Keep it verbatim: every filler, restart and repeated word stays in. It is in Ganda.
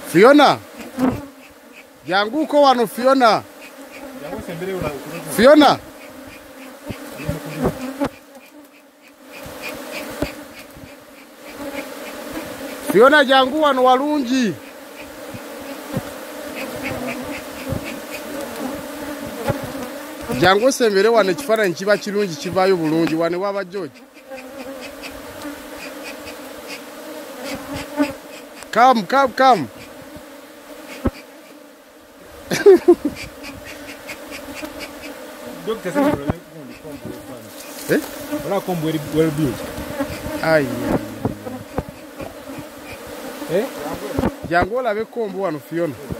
Fiona. Jangu uko wano Fiona. Fiona. Fiona jangu wano walungi. Jangu sembere wane kifaananyi kiba kirungi kivaayo bulungi wane waba George. Come, come, come. Doctor said you Eh? will come very well built. Ai. Eh? Jangu olabe kombo wano Fiona.